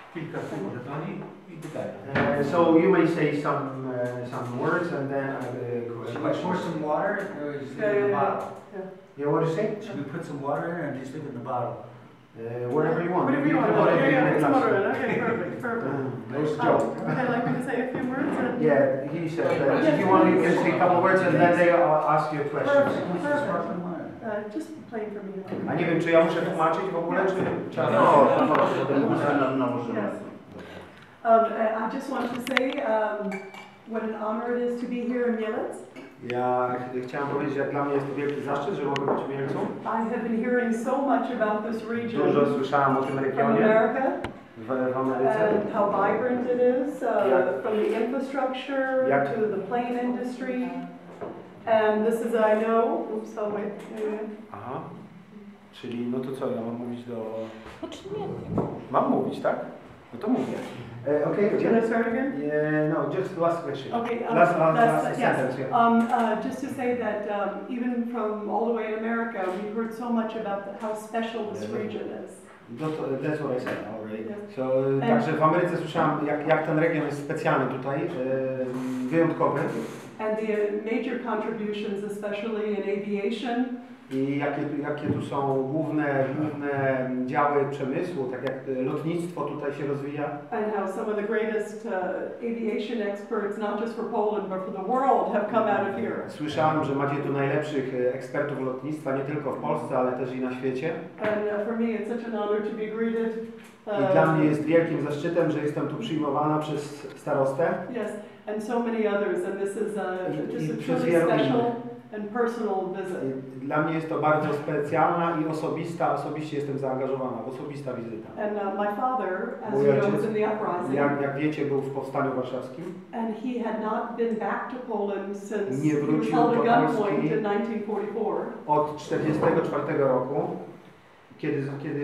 kilka słów może Pani i pytania. So you may say some words and then Should we pour some water or just leave it in the bottle? Yeah, what do you say? Should we put some water in or just leave it in the bottle? Whatever you want. Whatever you want. Yeah, it's water in. Okay, perfect. Nice joke. Would you like me to say a few words? Yeah, he said that if you want, you can say a couple words and then they ask you questions. Just plain for me. A nie wiem, czy ja muszę tłumaczyć w ogóle, czy trzeba... Yes. I just want to say what an honor it is to be here in Mielec. Ja chciałem powiedzieć, że dla mnie jest to wielki zaszczyt, że mogę być w Mielcu. I have been hearing so much about this region. Dużo słyszałam o tym From regionie America. w Ameryce. And how vibrant it is, from the infrastructure to the plane industry. And this is, I know, oops, I'll wait. Aha. Czyli, no to co, ja mam mówić do... Poczniemy. Mam mówić, tak? No to mówię. Okay, Can I start again? Yeah, no, just last question. Okay, last yes. sentence, yeah. Just to say that even from all the way in America, we've heard so much about how special this region is. That's what I said already. Yes. So, także w Ameryce słyszałam, jak ten region jest specjalny tutaj, wyjątkowy. And the major contributions, especially in aviation. I jakie tu są główne działy przemysłu, tak jak lotnictwo tutaj się rozwija. And how some of the greatest aviation experts, not just for Poland, but for the world, have come out of here. Słyszałem, że macie tu najlepszych ekspertów lotnictwa, nie tylko w Polsce, ale też i na świecie. And for me it's such an honor to be greeted. I dla mnie jest wielkim zaszczytem, że jestem tu przyjmowana przez starostę. Yes, and so many others, and this is just a truly special and personal visit. Dla mnie jest to bardzo specjalna i osobiście jestem zaangażowana, osobista wizyta. And my father, as you know, was in the uprising. Jak wiecie, był w powstaniu warszawskim. And he had not been back to Poland since Nie he was wrócił held do at gunpoint Polski in 1944. od 1944 roku, kiedy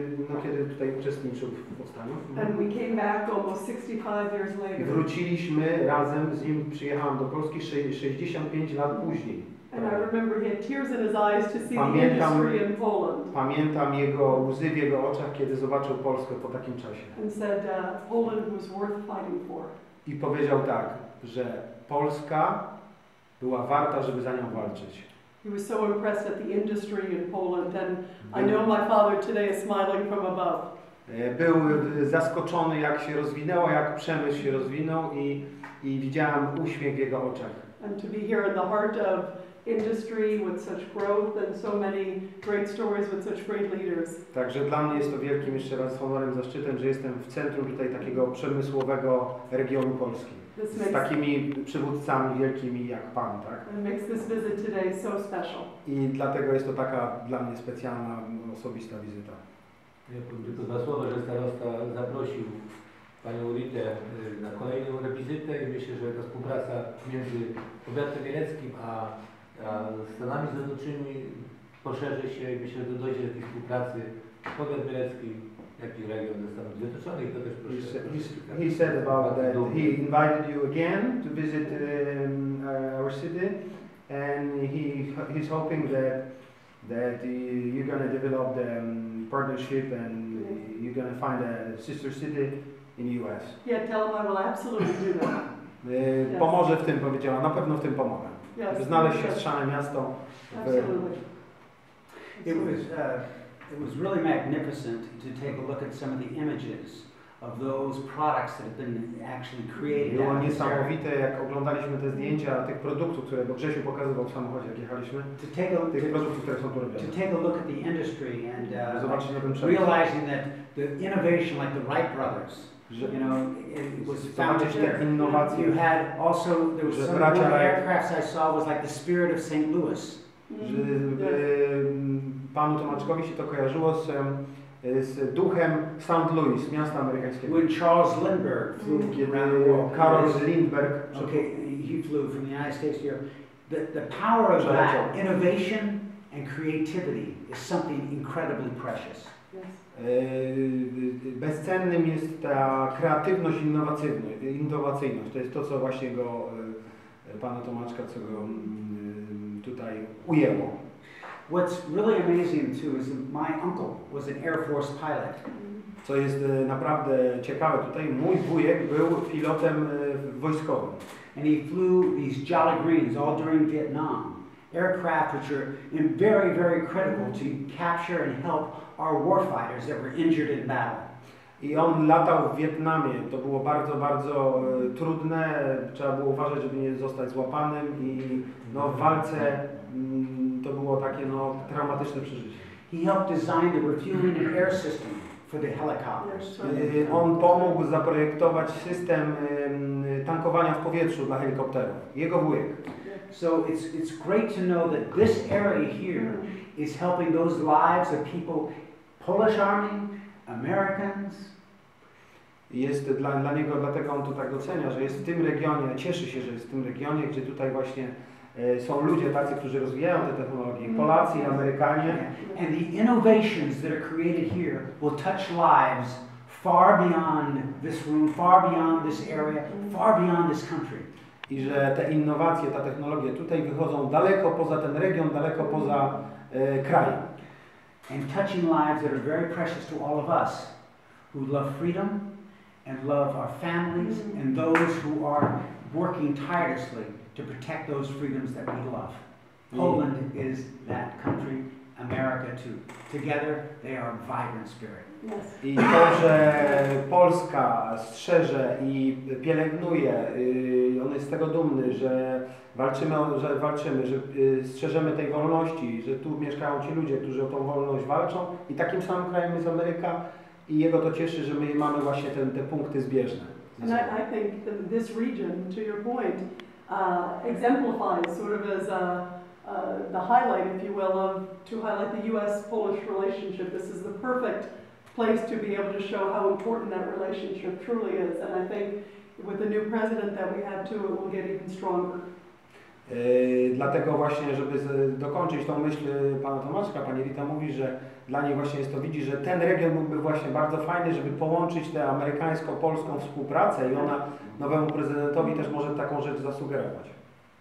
tutaj uczestniczył w powstaniu. And we came back almost 65 years later. Wróciliśmy razem z nim, przyjechałem do Polski 65 lat później. And I remember he had tears in his eyes to see the industry in Poland. Pamiętam jego łzy w jego oczach, kiedy zobaczył Polskę po takim czasie. And said Poland was worth fighting for. I powiedział tak, że Polska była warta, żeby za nią walczyć. He was so impressed at the industry in Poland, and I know my father today is smiling from above. Był zaskoczony, jak się rozwinęło, jak przemysł się rozwinął i widziałem uśmiech w jego oczach. And to be here in the heart of industry with such growth and so many great stories with such great leaders. Także dla mnie jest to wielkim jeszcze raz honorem, zaszczytem, że jestem w centrum tutaj takiego przemysłowego regionu Polski. Z takimi przywódcami wielkimi jak Pan, tak? It makes this visit today so special. I dlatego jest to taka dla mnie specjalna, osobista wizyta. Ja powiem tylko dwa słowa, że starosta zaprosił Panią Ritę na kolejną wizytę i myślę, że ta współpraca między powiatem mieleckim a Stanami Zjednoczonymi poszerzy się i myślę, że dojdzie do takiej współpracy powiat mielecki, jak i region ze Stanów Zjednoczonych. To też He said about that he invited you again to visit our city, and he's hoping that you're going to develop the partnership and you're going to find a sister city in the US. Yeah, tell him I will absolutely do that. Pomoże w tym, powiedziała, na pewno w tym pomogę. Żeby znaleźć siostrzane miasto. Absolutely. It was really magnificent to take a look at some of the images of those products that have been actually created. Było niesamowite, jak oglądaliśmy te zdjęcia tych produktów, które Grzesiu pokazywał w samochodzie, jak jechaliśmy. Tych produktów, które są tu robione. To take a look at the industry and realizing that the innovation, like the Wright brothers, you know, it was founded there. You had also, there was some of the aircrafts I saw was like the Spirit of St. Louis. Panu Tomaczkowi się to kojarzyło z duchem St. Louis, miasta amerykańskiego. When Charles Lindbergh flew around the world. Karol Lindbergh. Okay, he flew from the United States to Europe. The power of that innovation and creativity is something incredibly precious. Bezcennym jest ta kreatywność, innowacyjność. To jest to, co właśnie pana Tomaczka, co go tutaj ujęło. What's really amazing too is that my uncle was an Air Force pilot. Co jest naprawdę ciekawe tutaj, mój wujek był pilotem wojskowym. And he flew these Jolly Greens all during Vietnam. Aircraft which are very, very critical to capture and help our warfighters that were injured in battle. I on latał w Wietnamie. To było bardzo, bardzo trudne. Trzeba było uważać, żeby nie zostać złapanym i no, w walce to było takie no, traumatyczne przeżycie. He helped design the refueling and air system for the helicopters. On pomógł zaprojektować system tankowania w powietrzu dla helikopterów. Jego wujek. So it's great to know that this area here is helping those lives of people, Polish Army, Americans. Jest dla niego, dlatego on to tak docenia, że jest w tym regionie, cieszy się, że jest w tym regionie, gdzie tutaj właśnie są ludzie tacy, którzy rozwijają te technologie, Polacy i Amerykanie. And the innovations that are created here will touch lives far beyond this room, far beyond this area, far beyond this country. I że te innowacje, ta technologia tutaj wychodzą daleko poza ten region, daleko poza kraj. And touching lives that are very precious to all of us who love freedom and love our families and those who are working tirelessly to protect those freedoms that we love. Poland is that country, America too. Together they are a vibrant spirit. I to, że Polska strzeże i pielęgnuje, on jest z tego dumny, że walczymy, że strzeżemy tej wolności, że tu mieszkają ci ludzie, którzy o tą wolność walczą i takim samym krajem jest Ameryka i jego to cieszy, że my mamy właśnie te punkty zbieżne. And I think that this region, to your point, exemplifies sort of as the highlight, if you will, to highlight the U.S.-Polish relationship. This is the perfect place to be able to show how important that relationship truly is. And I think with the new president that we have too, it will get even stronger. Dlatego właśnie, żeby dokończyć tą myśl pana Tomaszka, pani Rita mówi, że dla niej właśnie jest to, widzi, że ten region byłby właśnie bardzo fajny, żeby połączyć tę amerykańsko-polską współpracę i ona nowemu prezydentowi też może taką rzecz zasugerować.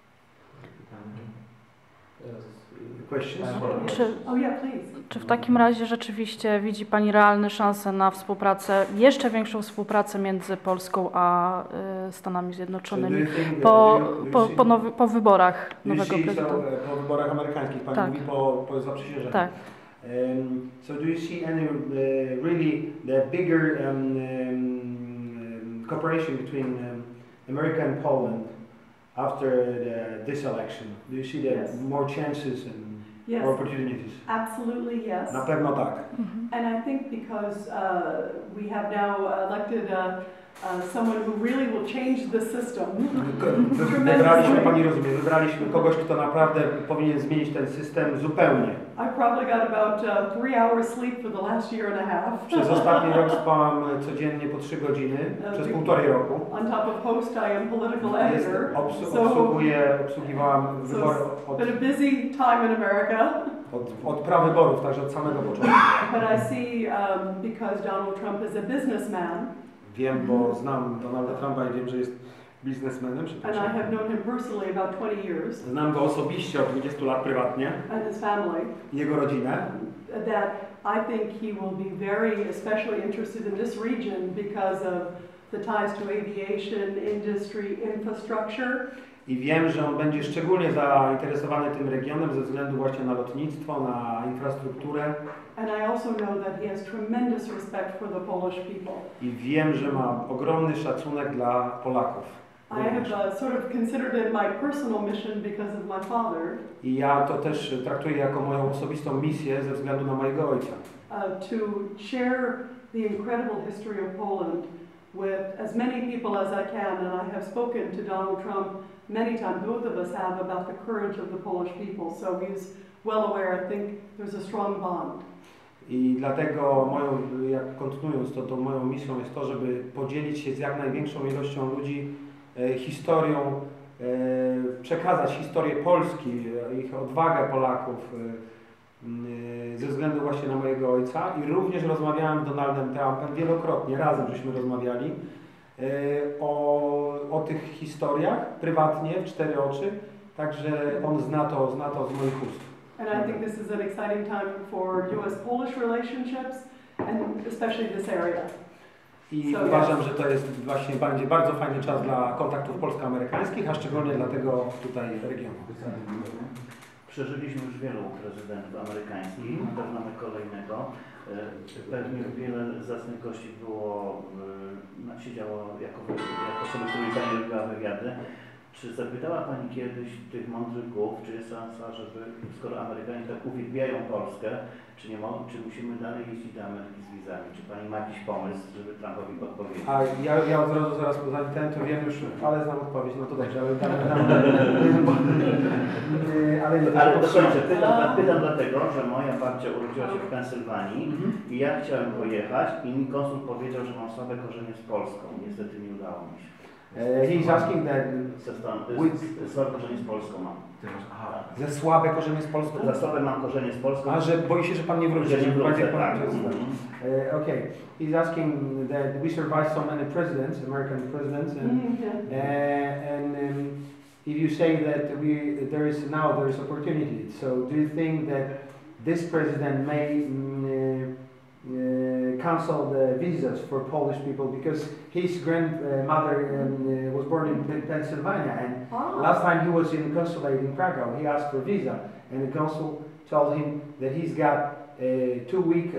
Czy w takim razie rzeczywiście widzi Pani realne szanse na współpracę, jeszcze większą współpracę między Polską a Stanami Zjednoczonymi po wyborach nowego prezydenta? Po wyborach amerykańskich, Pani mówi po zaprzysiężeniu. Tak. So do you see any really the bigger cooperation between America and Poland after this election? Do you see that more chances and more opportunities? Absolutely yes. Na pewno tak. And I think because we have now elected someone who really will change the system. Wybraliśmy kogoś, kto naprawdę powinien zmienić ten system zupełnie. I probably got about 3 hours sleep for the last year and a half. Przez ostatni rok spałam codziennie po 3 godziny, przez 1,5 roku. On top of host, I am political editor. Obsługiwałam wybory been a busy time in America. Od prawyborów, także od samego początku. But I see because Donald Trump is a businessman. Wiem, bo znam Donalda Trumpa i wiem, że jest biznesmenem. And I have known him personally about 20 years. Znam go osobiście od 20 lat prywatnie. And his family. Jego rodzinę. That I think he will be very especially interested in this region because of the ties to aviation, industry, infrastructure. I wiem, że on będzie szczególnie zainteresowany tym regionem ze względu właśnie na lotnictwo, na infrastrukturę. And I also know that he has tremendous respect for the Polish people. I wiem, że ma ogromny szacunek dla Polaków. I have sort of considered it my personal mission because of my father. I ja to też traktuję jako moją osobistą misję ze względu na mojego ojca. To share the incredible history of Poland with as many people as I can, and I have spoken to Donald Trump many times. Both of us have about the courage of the Polish people, so he's well aware. I think there's a strong bond. I dlatego kontynuując to moją misją jest to, żeby podzielić się z jak największą ilością ludzi historią, przekazać historię Polski, ich odwagę Polaków ze względu właśnie na mojego ojca. I również rozmawiałem z Donaldem Trumpem wielokrotnie, razem żeśmy rozmawiali o tych historiach prywatnie, w 4 oczy, także on zna to z moich ust. And I think this is an exciting time for U.S.-Polish relationships and especially this area. I So, uważam, yes. że to jest właśnie będzie bardzo fajny czas dla kontaktów polsko-amerykańskich, a szczególnie dla tego tutaj regionu. Przeżyliśmy już wielu prezydentów amerykańskich, na pewno mamy kolejnego. Pewnie wiele zacnych gości siedziało jako osoby, którymi Pani robiła wywiady. Czy zapytała Pani kiedyś tych mądrych głów, czy jest szansa, żeby, skoro Amerykanie tak uwielbiają Polskę, czy musimy dalej jeździć do Ameryki z wizami? Czy Pani ma jakiś pomysł, żeby Trumpowi podpowiedzieć? A ja od razu zaraz poza tym to wiem już, ale znam odpowiedź, no to dobrze, ale Ale dokończę. Pytam dlatego, że moja babcia urodziła się w Pensylwanii i ja chciałem pojechać i mi konsul powiedział, że mam słabe korzenie z Polską. Niestety nie udało mi się. He's asking that Słabe korzenie z Polską mam. ze słabe korzenie z Polską? Za słabe mam korzenie z Polską. A że boi się, że Pan nie wróci. Że nie wrócę, tak. Okay, he's asking that we survived so many presidents, American presidents, and if you say that there is opportunity, so do you think that this president may cancel the visas for Polish people because his grandmother was born in Pennsylvania, and last time he was in the consulate in Krakow, he asked for a visa, and the consul told him that he's got 2-week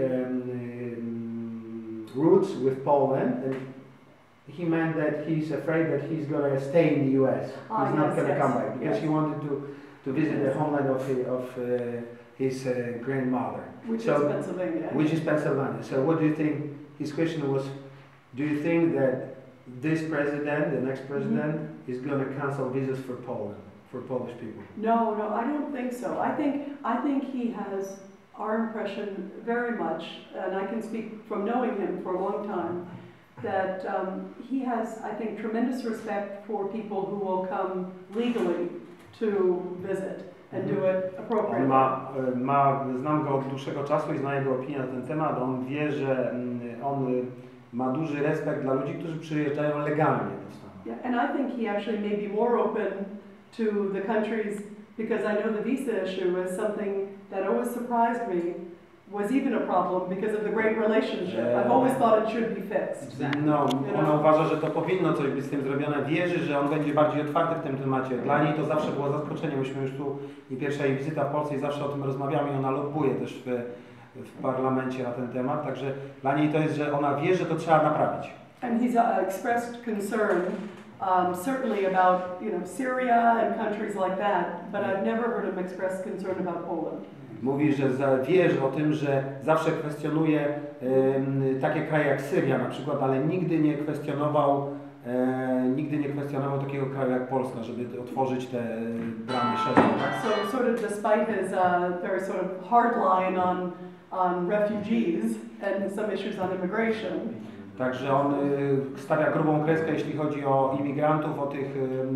roots with Poland, and he meant that he's afraid that he's going to stay in the U.S. He's not going to come back because he wanted to visit the homeland of his grandmother. Which is Pennsylvania. Which is Pennsylvania. So what do you think? His question was, do you think that this president, the next president, is going to cancel visas for Poland, for Polish people? No, I don't think so. I think he has our impression very much, and I can speak from knowing him for a long time, that he has, I think, tremendous respect for people who will come legally to visit and do it appropriately. Znam go od dłuższego czasu i znam jego opinię na ten temat. On wie, że on ma duży respekt dla ludzi, którzy przyjeżdżają legalnie do Stanów. Yeah, and I think he actually may be more open to the countries, because I know the visa issue is something that always surprised me, was even a problem because of the great relationship. I've always thought it should be fixed. No, ona uważa, że to powinno coś być z tym zrobione. Wierzy, że on będzie bardziej otwarty w tym temacie. Dla niej to zawsze było zaskoczenie. Myśmy już tu i pierwsza jej wizyta w Polsce i zawsze o tym rozmawiamy i ona lobbuje też w parlamencie na ten temat. Także dla niej to jest, że ona wie, że to trzeba naprawić. And he's expressed concern certainly about Syria and countries like that, but I've never heard him express concern about Poland. Mówi, że wie o tym, że zawsze kwestionuje takie kraje jak Syria na przykład, ale nigdy nie kwestionował takiego kraju jak Polska, żeby otworzyć te bramy szerzej. Tak? So sort of despite his very sort of hard line on refugees and some issues on immigration. Także on stawia grubą kreskę, jeśli chodzi o imigrantów, o tych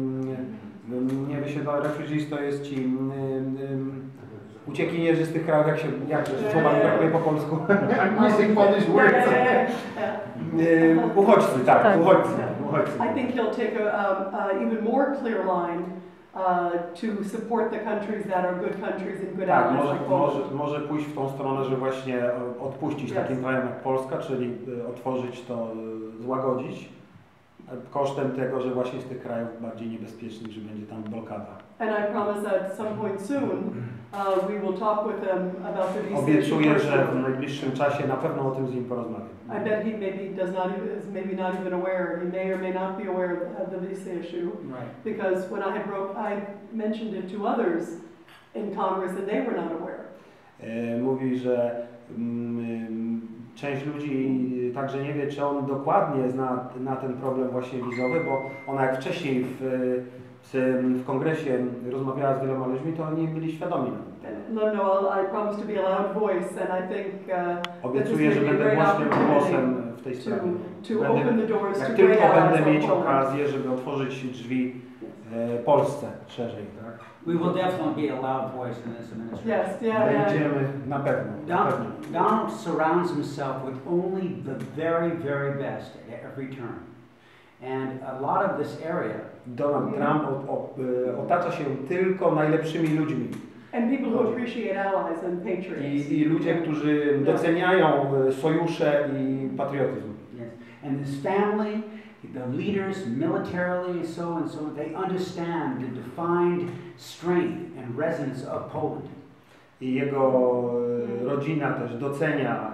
refugees to jest ci uciekinierzy z tych krajów, jak słowa mi brakuje po polsku. Missing Polish words. Uchodźcy, tak, uchodźcy. I think he'll take a even more clear line to support the countries that are good countries and good allies like Poland. Może pójść w tą stronę, że właśnie odpuścić takim krajom jak Polska, czyli otworzyć to, złagodzić, kosztem tego, że właśnie z tych krajów bardziej niebezpiecznych, że będzie tam blokada. And I promise that at some point soon we will talk with them about the visa. Obiecuję, że w najbliższym czasie na pewno o tym z nim porozmawiam. I bet he maybe not even aware. He may or may not be aware of the visa issue. Right. Because when I mentioned it to others in Congress and they were not aware. Mówi, że część ludzi także nie wie, czy on dokładnie zna na ten problem właśnie wizowy, bo ona jak wcześniej w kongresie rozmawiała z wieloma ludźmi, to oni byli świadomi. No, I promise to be a loud voice, and I think obiecuję, że będę głośnym głosem w tej sprawie. Jak tylko będę mieć okazję, żeby otworzyć drzwi Polsce szerzej, tak? We will definitely be a loud voice in this administration. Yes, yeah. Będziemy na pewno. Donald surrounds himself with only the very, very best at every turn. And a lot of this area. Donald Trump otacza się tylko najlepszymi ludźmi. And people who appreciate allies and patriots. I ludzie, którzy doceniają sojusze i patriotyzm. Yes. And his family, the leaders militarily and so they understand the defined strength and resonance of Poland. I jego rodzina też docenia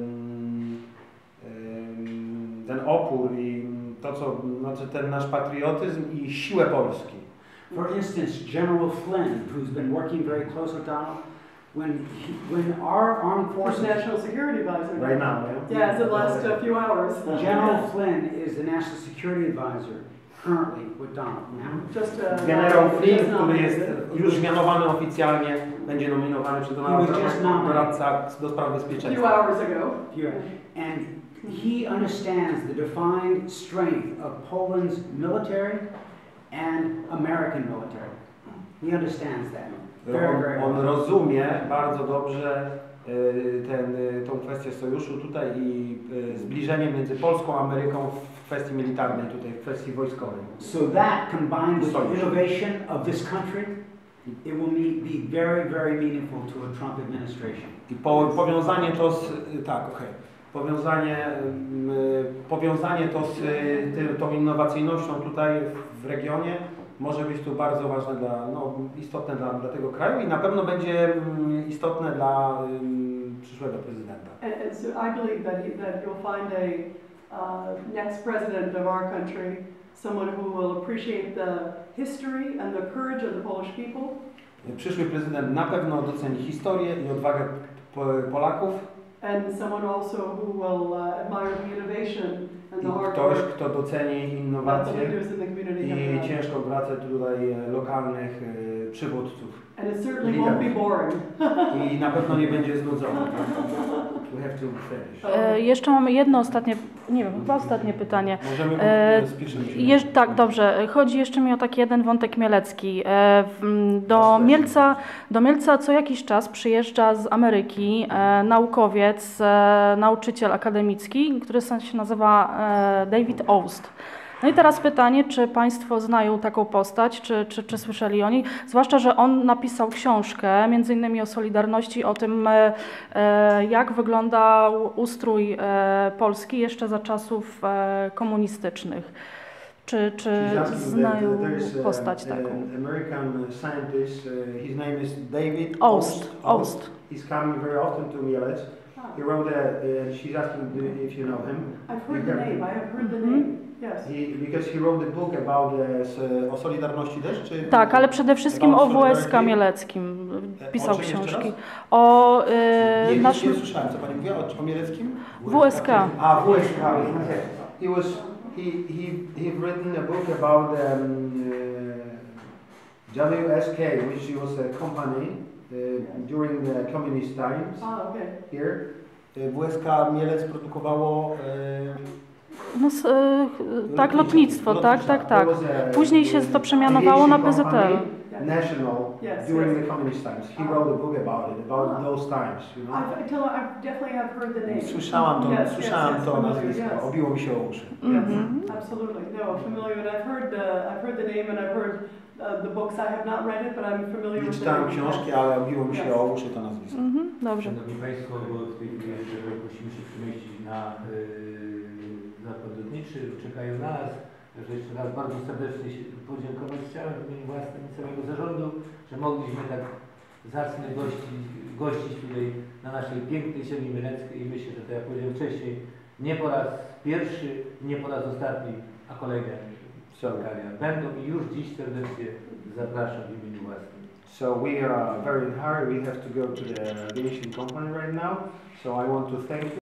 ten opór i to, co, znaczy ten nasz patriotyzm i siłę Polski. For instance, General Flynn, who's been working very close with Donald, when our armed Force forces, National Security Advisor. Right now, Yeah, it's the last few hours. General Flynn is the National Security Advisor currently with Donald now. Just, Generał Flynn, just który jest nominated. już mianowany oficjalnie, będzie nominowany przez Donalda Trumpa jako doradca do spraw A few bezpieczeństwa. hours ago. And he understands the defined strength of Poland's military and American military. He understands that. On rozumie bardzo dobrze tą kwestię sojuszu tutaj i zbliżenie między Polską a Ameryką w kwestii militarnej, tutaj w kwestii wojskowej. So that combined with the innovation of this country, it will be very, very meaningful to a Trump administration. I powiązanie to z, powiązanie to z tą innowacyjnością tutaj w regionie może być tu bardzo ważne istotne dla tego kraju i na pewno będzie istotne dla przyszłego prezydenta. And so I believe that you'll find a next president of our country, someone who will appreciate the history and the courage of the Polish people. Przyszły prezydent na pewno doceni historię i odwagę Polaków. And someone also who will admire the innovation and the hard Ktoś, work kto doceni that the innowacje leaders in the community have i done. ciężką pracę tutaj lokalnych przywódców. And it certainly won't be boring. I na pewno nie będzie znudzony. We have to finish. Jeszcze mamy jedno ostatnie, nie wiem, chyba ostatnie pytanie. Możemy spieszyć się. Tak, dobrze. Chodzi jeszcze mi o taki jeden wątek mielecki. Do Mielca co jakiś czas przyjeżdża z Ameryki naukowiec, nauczyciel akademicki, który się nazywa David Oust. No i teraz pytanie, czy Państwo znają taką postać, czy słyszeli o niej? Zwłaszcza, że on napisał książkę, między innymi o Solidarności, o tym, jak wyglądał ustrój Polski jeszcze za czasów komunistycznych. Czy znają postać taką? American scientist, his name is David Oust. He's coming very often to Mielec. He wrote she's asking if you know him. I've heard the name. I have heard the name. Yes. Because he wrote a book about o Solidarności też? Czy tak, ale przede wszystkim o WSK Mieleckim pisał książki. O naszym... Nie słyszałem, co Pani mówiła o Mieleckim? WSK. WSK. He written a book about WSK, which was a company during the communist times here. WSK Mielec produkowało tak, lotnictwo, tak. Później się to przemianowało na PZL. National during the communist times. He wrote a book about it, about those times, you know. I definitely have heard the name. Słyszałam to nazwisko, obiło mi się o uszy. Absolutely, no, familiar. And I've heard the name and I've heard the books. I have not read it, but I'm familiar with it. Czytałem książki, ale obiło mi się o uszy to nazwisko. Dobrze. Szanowni Państwo, bo w tej chwili musimy się przemieścić na zakład lotniczy, czekają na nas. Także jeszcze raz bardzo serdecznie się podziękować chciałem w imieniu własnym i całego zarządu, że mogliśmy tak zacnie gościć tutaj na naszej pięknej ziemi mieleckiej i myślę, że to jak powiedziałem wcześniej, nie po raz pierwszy, nie po raz ostatni, a kolejne spotkania będą i już dziś serdecznie zapraszam w imieniu własnym. So we are very in a hurry. We have to go to the aviation company right now. So I want to thank you.